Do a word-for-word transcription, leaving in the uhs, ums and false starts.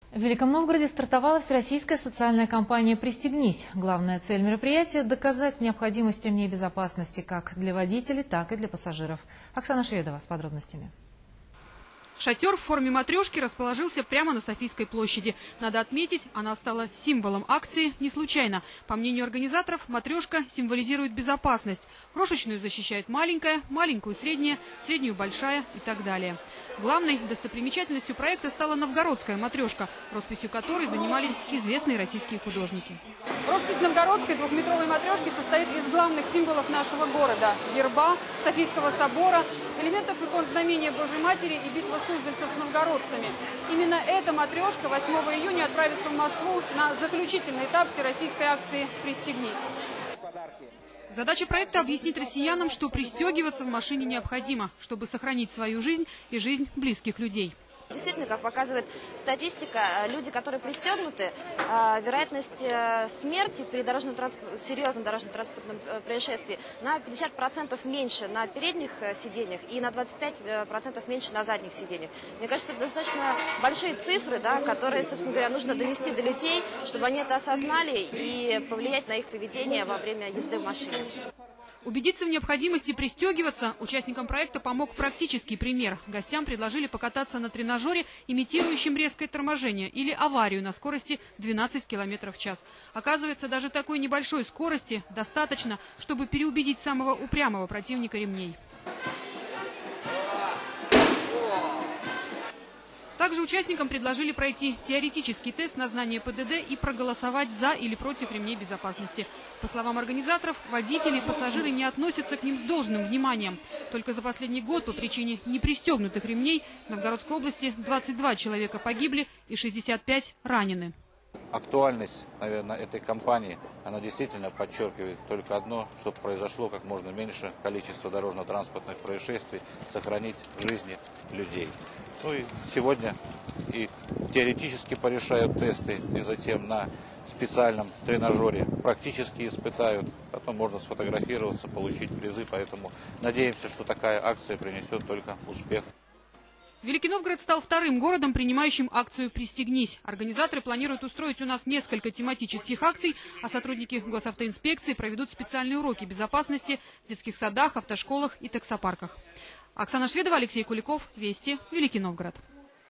В Великом Новгороде стартовала всероссийская социальная кампания «Пристегнись». Главная цель мероприятия – доказать необходимость ремней безопасности как для водителей, так и для пассажиров. Оксана Шведова с подробностями. Шатер в форме матрешки расположился прямо на Софийской площади. Надо отметить, она стала символом акции не случайно. По мнению организаторов, матрешка символизирует безопасность. Крошечную защищает маленькая, маленькую средняя, среднюю большая и так далее. Главной достопримечательностью проекта стала новгородская матрешка, росписью которой занимались известные российские художники. Роспись новгородской двухметровой матрешки состоит из главных символов нашего города – герба, Софийского собора, элементов икон знамения Божьей Матери и битвы суздальцев с новгородцами. Именно эта матрешка восьмого июня отправится в Москву на заключительный этап всероссийской акции «Пристегнись». Задача проекта – объяснить россиянам, что пристегиваться в машине необходимо, чтобы сохранить свою жизнь и жизнь близких людей. Действительно, как показывает статистика, люди, которые пристегнуты, вероятность смерти при дорожном транспорт, серьезном дорожно-транспортном происшествии на пятьдесят процентов меньше на передних сиденьях и на двадцать пять процентов меньше на задних сиденьях. Мне кажется, это достаточно большие цифры, да, которые, собственно говоря, нужно донести до людей, чтобы они это осознали и повлиять на их поведение во время езды в машине. Убедиться в необходимости пристегиваться участникам проекта помог практический пример. Гостям предложили покататься на тренажере, имитирующем резкое торможение или аварию на скорости двенадцать километров в час. Оказывается, даже такой небольшой скорости достаточно, чтобы переубедить самого упрямого противника ремней. Также участникам предложили пройти теоретический тест на знание ПДД и проголосовать за или против ремней безопасности. По словам организаторов, водители и пассажиры не относятся к ним с должным вниманием. Только за последний год по причине непристегнутых ремней в Новгородской области двадцать два человека погибли и шестьдесят пять ранены. Актуальность, наверное, этой кампании, она действительно подчеркивает только одно, чтобы произошло как можно меньше количество дорожно-транспортных происшествий, сохранить жизни людей. Ну и сегодня и теоретически порешают тесты, и затем на специальном тренажере практически испытают. Потом можно сфотографироваться, получить призы, поэтому надеемся, что такая акция принесет только успех. Великий Новгород стал вторым городом, принимающим акцию «Пристегнись». Организаторы планируют устроить у нас несколько тематических акций, а сотрудники госавтоинспекции проведут специальные уроки безопасности в детских садах, автошколах и таксопарках. Оксана Шведова, Алексей Куликов. Вести. Великий Новгород.